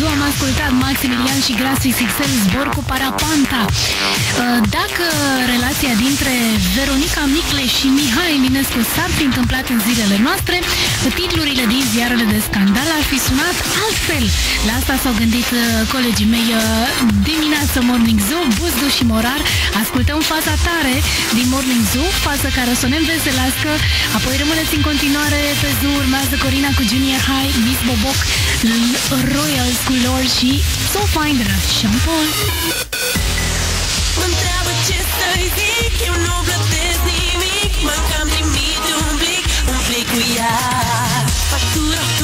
Zoo am ascultat Maximilian și Grasis XL, Zbor cu Parapanta. Dacă relația dintre Veronica Micle și Mihai Eminescu s-ar fi întâmplat în zilele noastre, titlurile din ziarele de scandal ar fi sunat altfel. La asta s-au gândit colegii mei dimineață Morning Zoo, Buzdu și Morar. Ascultăm Fața Tare din Morning Zoo, față care o să ne înveselească. Apoi rămâneți în continuare pe Zoo, urmează Corina cu Junior High, Miss Boboc, Royals cu Lord și Soulfind de la Shampoo. Mă întreabă ce să-i zic, eu nu plătesc nimic, mă cam trimite un plic cu ea. Factura